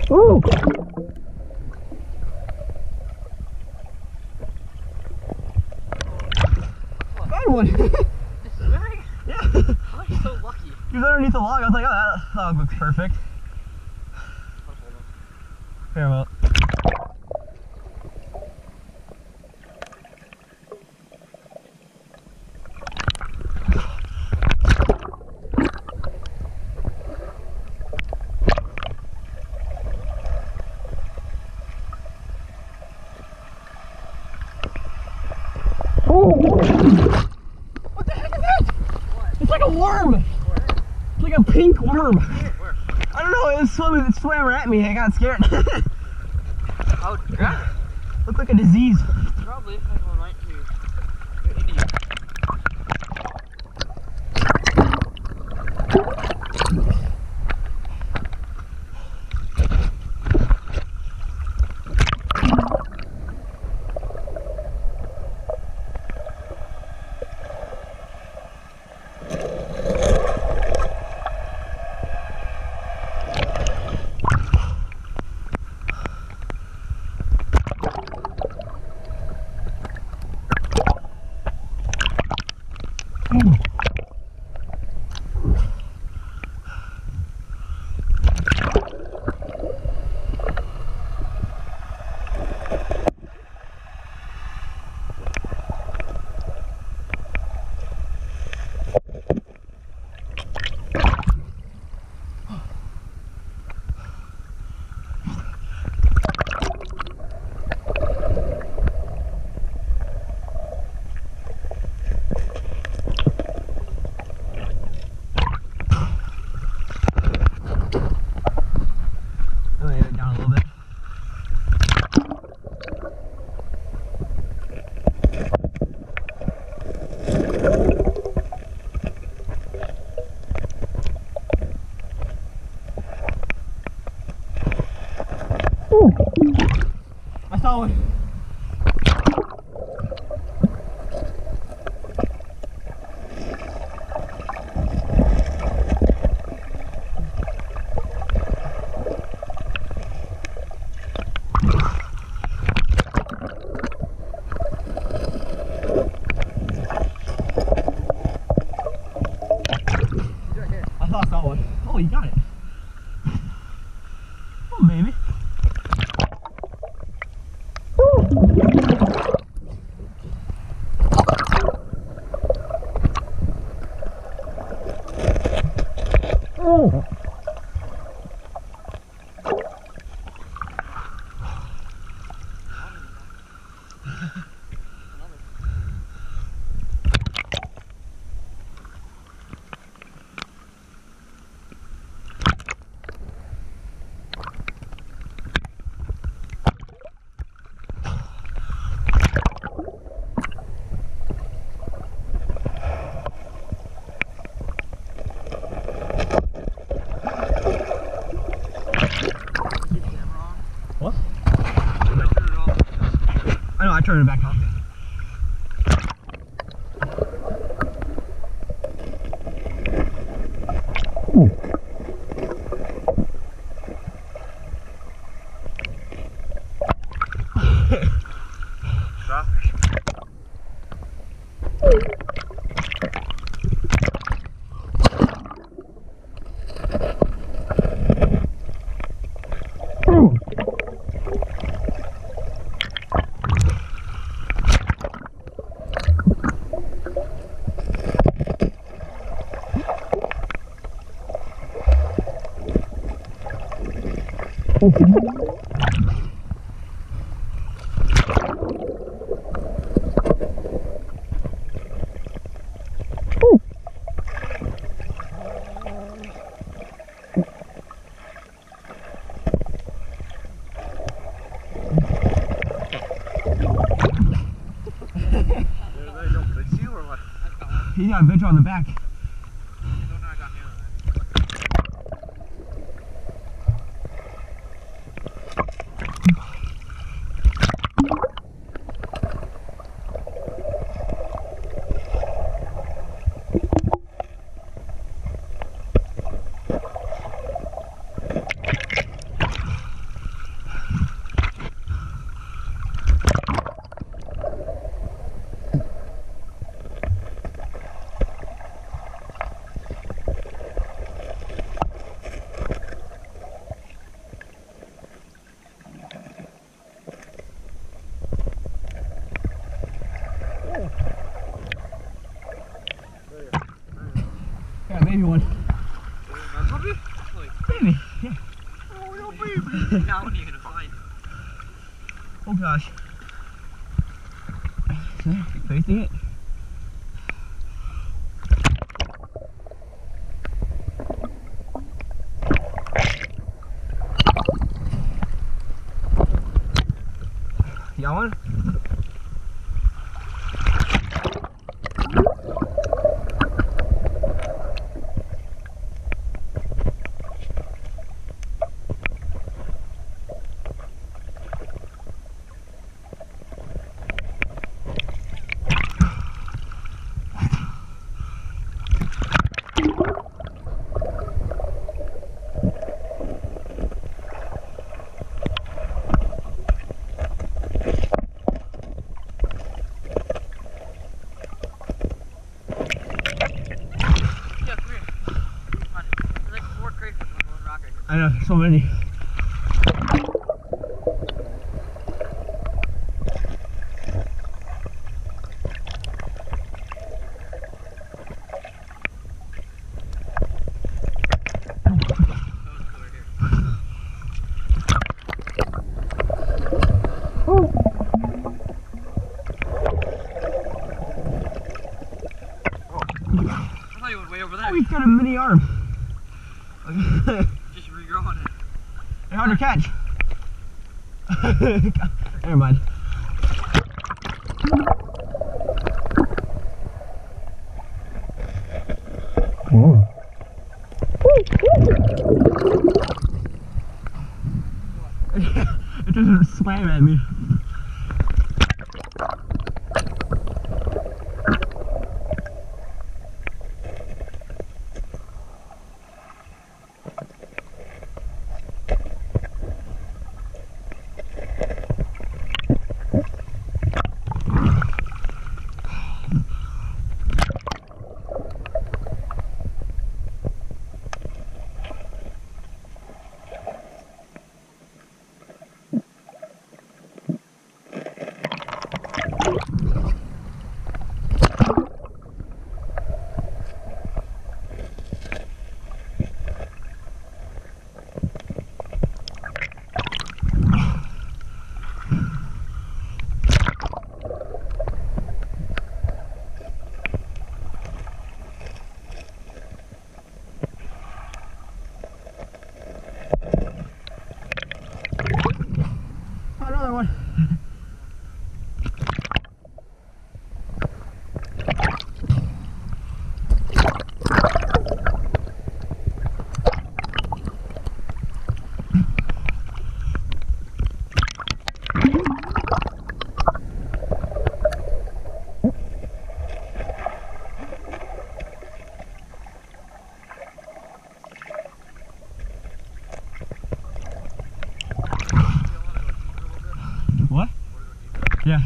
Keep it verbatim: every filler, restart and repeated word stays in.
Ooh! Got one! Swimming? Yeah! How are you so lucky? He was underneath the log. I was like, oh, that log looks perfect. Fair amount. What the heck is that? What? It's like a worm. Where? It's like a pink worm. Where? I don't know. It was swimming. It swam at me. I got scared. How? Yeah. Looked like a disease. Probably. I go right to to India. I saw one. I thought I saw one. Oh, you got it. Oh, maybe. Oh. What? I know, I turned it back on. Ooh. Crawfish. Ooh. He got a bitch on the back. baby one. Mud puppy? Like, Baby, yeah. oh, no baby. Now when are you gonna find him? Oh gosh. So, facing it. You got one? I know, so many. I thought you went way over there. Oh, he's got a mini arm. Just regrowing it. Hey, hard to catch. Never mind. Whoa. It just swam at me. Another one. What? Yeah.